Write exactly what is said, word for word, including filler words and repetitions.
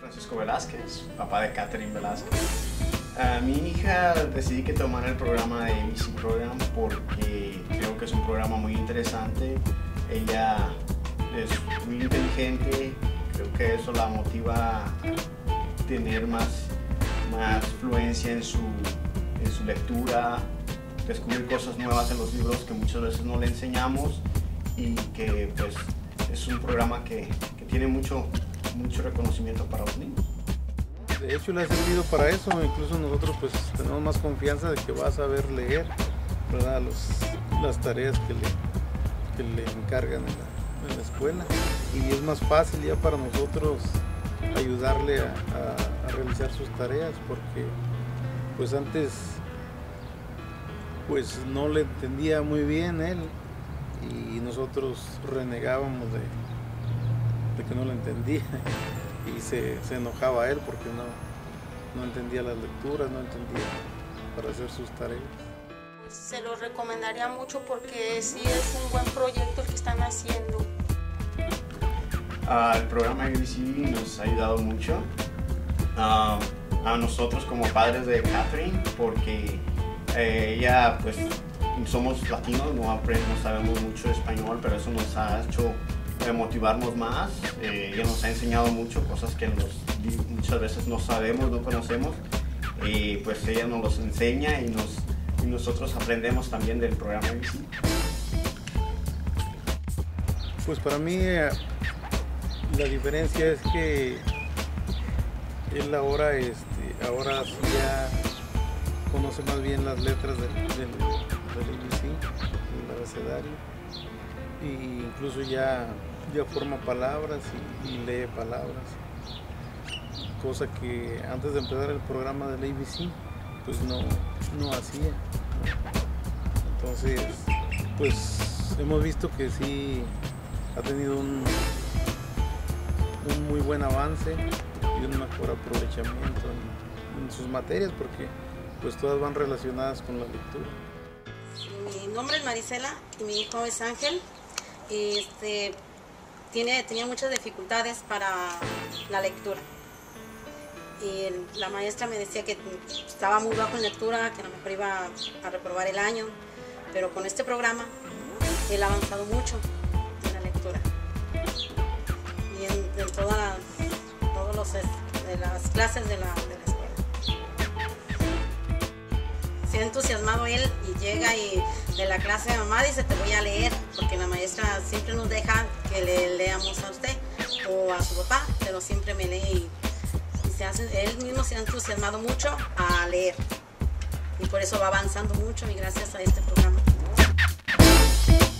Francisco Velázquez, papá de Catherine Velázquez. A mi hija decidí que tomara el programa de A B C Program porque creo que es un programa muy interesante. Ella es muy inteligente, creo que eso la motiva a tener más, más fluencia en su, en su lectura, descubrir cosas nuevas en los libros que muchas veces no le enseñamos, y que pues es un programa que, que tiene mucho, mucho reconocimiento para los niños. De hecho le ha servido para eso, incluso nosotros pues tenemos más confianza de que va a saber leer, ¿verdad? Los, las tareas que le, que le encargan en la, en la escuela, y es más fácil ya para nosotros ayudarle a, a, a realizar sus tareas, porque pues antes pues no le entendía muy bien él y nosotros renegábamos de, de que no le entendía. Y se, se enojaba a él porque no, no entendía las lecturas, no entendía para hacer sus tareas. Se lo recomendaría mucho porque sí es un buen proyecto el que están haciendo. Uh, el programa A B C nos ha ayudado mucho uh, a nosotros como padres de Catherine, porque eh, ella pues somos latinos, no, no sabemos mucho español, pero eso nos ha hecho de motivarnos más. Eh, ella nos ha enseñado mucho, cosas que nos, muchas veces no sabemos, no conocemos, y pues ella nos los enseña y, nos, y nosotros aprendemos también del programa A B C. Pues para mí eh, la diferencia es que él ahora, este, ahora sí ya conoce más bien las letras del, del, del A B C, del abecedario, e incluso ya ya forma palabras y, y lee palabras, cosa que antes de empezar el programa del A B C pues no, no hacía. Entonces pues hemos visto que sí ha tenido un, un muy buen avance y un mejor aprovechamiento en, en sus materias, porque pues todas van relacionadas con la lectura. Mi nombre es Marisela y mi hijo es Ángel. Este, Tiene, tenía muchas dificultades para la lectura, y el, la maestra me decía que estaba muy bajo en lectura, que a lo mejor iba a reprobar el año, pero con este programa él ha avanzado mucho en la lectura y en, en todas todos los, de las clases de la, de la escuela. Se ha entusiasmado él y llega y de la clase de mamá dice: te voy a leer, porque la maestra siempre nos deja que le leamos a usted o a su papá, pero siempre me lee, y, y se hace, él mismo se ha entusiasmado mucho a leer, y por eso va avanzando mucho, y gracias a este programa.